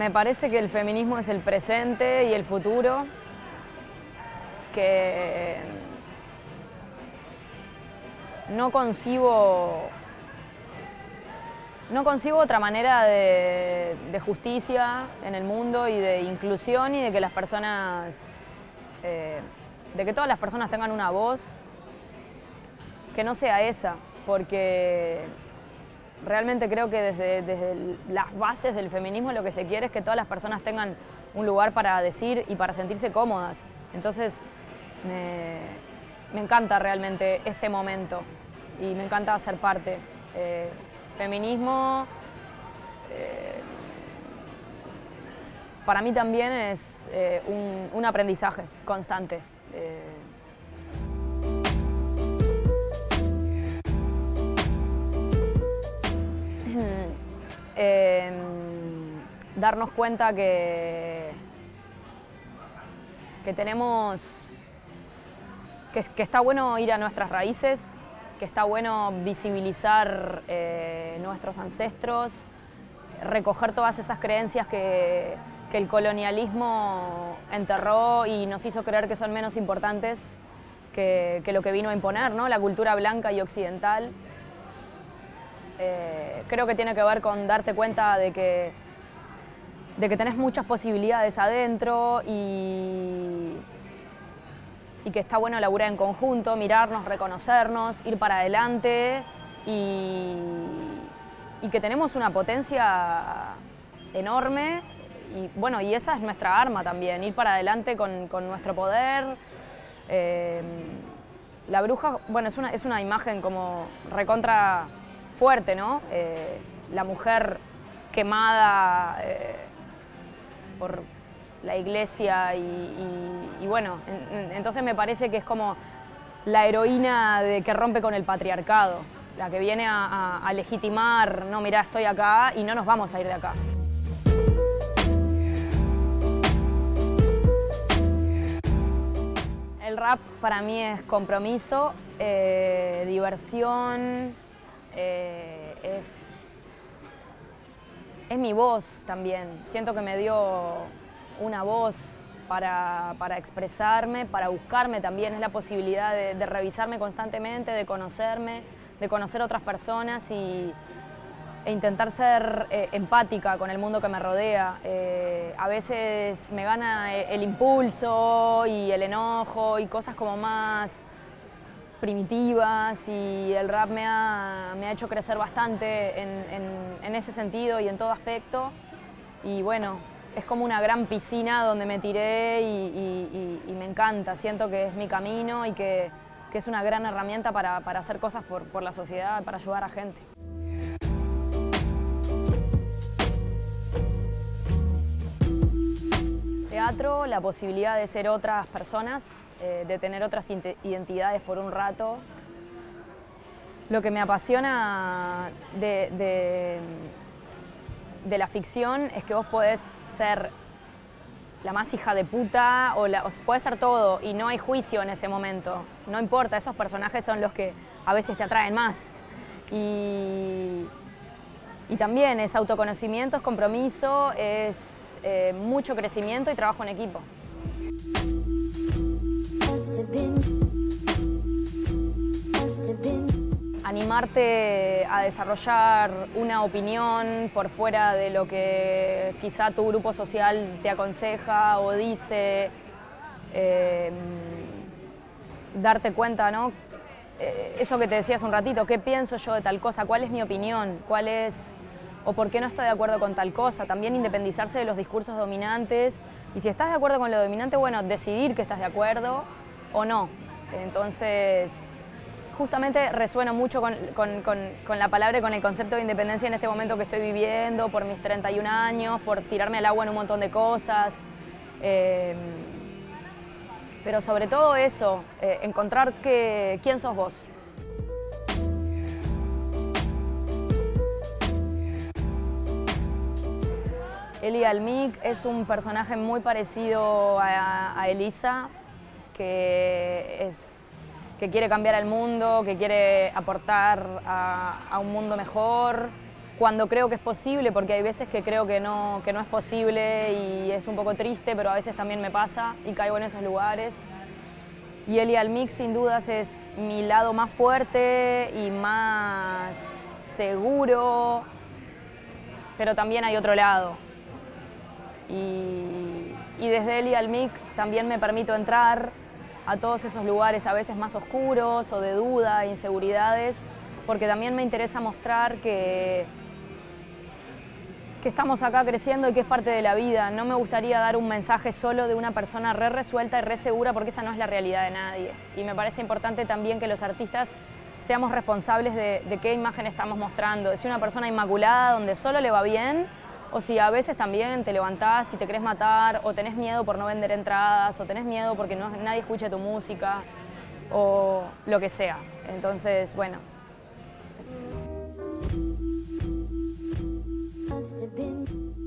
Me parece que el feminismo es el presente y el futuro, que no concibo otra manera de justicia en el mundo y de inclusión y de que las personas, de que todas las personas tengan una voz que no sea esa, porque realmente creo que desde las bases del feminismo lo que se quiere es que todas las personas tengan un lugar para decir y para sentirse cómodas. Entonces me encanta realmente ese momento y me encanta ser parte. Feminismo para mí también es un aprendizaje constante. Darnos cuenta que tenemos, que está bueno ir a nuestras raíces, que está bueno visibilizar nuestros ancestros, recoger todas esas creencias que el colonialismo enterró y nos hizo creer que son menos importantes que lo que vino a imponer, ¿no? La cultura blanca y occidental. Creo que tiene que ver con darte cuenta de que tenés muchas posibilidades adentro y que está bueno laburar en conjunto, mirarnos, reconocernos, ir para adelante y que tenemos una potencia enorme y bueno, y esa es nuestra arma también, ir para adelante con nuestro poder. La bruja, bueno, es una imagen como recontra fuerte, ¿no? La mujer quemada por la iglesia y bueno, entonces me parece que es como la heroína que rompe con el patriarcado, la que viene a legitimar, no, mirá, estoy acá y no nos vamos a ir de acá. El rap para mí es compromiso, diversión, es mi voz también. Siento que me dio una voz para expresarme, para buscarme también. Es la posibilidad de revisarme constantemente, de conocerme, de conocer otras personas e intentar ser empática con el mundo que me rodea. A veces me gana el impulso y el enojo y cosas como más primitivas y el rap me ha hecho crecer bastante en ese sentido y en todo aspecto. Y bueno, es como una gran piscina donde me tiré y me encanta. Siento que es mi camino y que es una gran herramienta para hacer cosas por la sociedad, para ayudar a gente. Teatro, la posibilidad de ser otras personas, de tener otras identidades por un rato. Lo que me apasiona de la ficción es que vos podés ser la más hija de puta o podés ser todo y no hay juicio en ese momento. No importa, esos personajes son los que a veces te atraen más. Y también es autoconocimiento, es compromiso, es mucho crecimiento y trabajo en equipo. Animarte a desarrollar una opinión por fuera de lo que quizá tu grupo social te aconseja o dice, darte cuenta, ¿no? Eso que te decía hace un ratito, ¿qué pienso yo de tal cosa? ¿Cuál es mi opinión? ¿Cuál es, o por qué no estoy de acuerdo con tal cosa? También independizarse de los discursos dominantes y si estás de acuerdo con lo dominante, bueno, decidir que estás de acuerdo o no. Entonces, justamente resueno mucho con la palabra y con el concepto de independencia en este momento que estoy viviendo, por mis 31 años, por tirarme al agua en un montón de cosas. Pero sobre todo eso, encontrar quién sos vos. Eli Almic es un personaje muy parecido a Elisa, que quiere cambiar el mundo, que quiere aportar a un mundo mejor, cuando creo que es posible, porque hay veces que creo que no es posible y es un poco triste, pero a veces también me pasa y caigo en esos lugares. Y Elia al Mix sin dudas es mi lado más fuerte y más seguro, pero también hay otro lado. Y desde Elia al Mix también me permito entrar a todos esos lugares a veces más oscuros o de duda, inseguridades, porque también me interesa mostrar que estamos acá creciendo y que es parte de la vida. No me gustaría dar un mensaje solo de una persona re resuelta y re segura, porque esa no es la realidad de nadie. Y me parece importante también que los artistas seamos responsables de qué imagen estamos mostrando. Si una persona inmaculada donde solo le va bien, o si a veces también te levantás y te querés matar, o tenés miedo por no vender entradas, o tenés miedo porque nadie escuche tu música, o lo que sea. Entonces, bueno, eso.